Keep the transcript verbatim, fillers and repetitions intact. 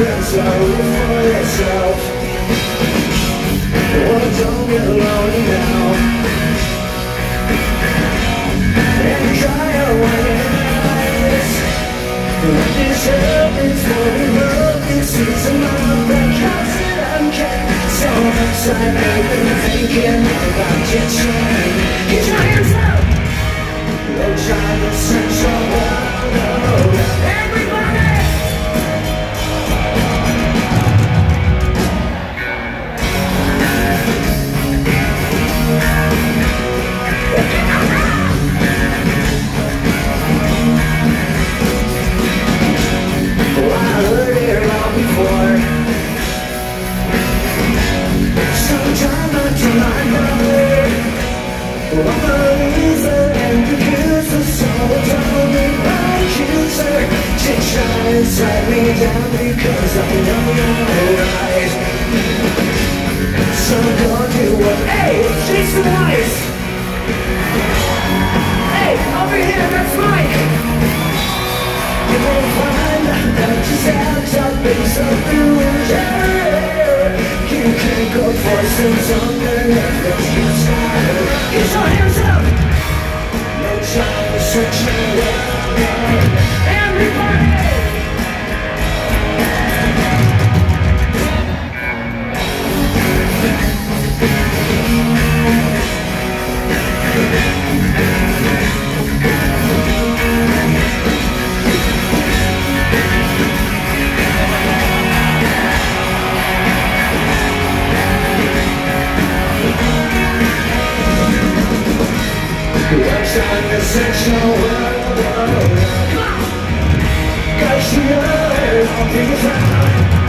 secrets are for yourself. Oh, don't get lonely now. And try away eyes. What this happens for the love, this is a love that comes that I'm kept. So much time I've been thinking about you trying. Get your hands up! No time to search your world around. Everybody! Oh, I heard it all before. Sometimes I tell my mother, oh, I'm a loser and because of so don't be my accuser. She tries to tie me down because I know you're right. So don't do what, hey, Jason Weiss. Hey, over here, that's Mike. You won't find that yourself something, something will share. You can't go for some something that's just fire. Get your hands up! No time to search your world. Everybody! One time to search your world around. Cause you know I'll be found.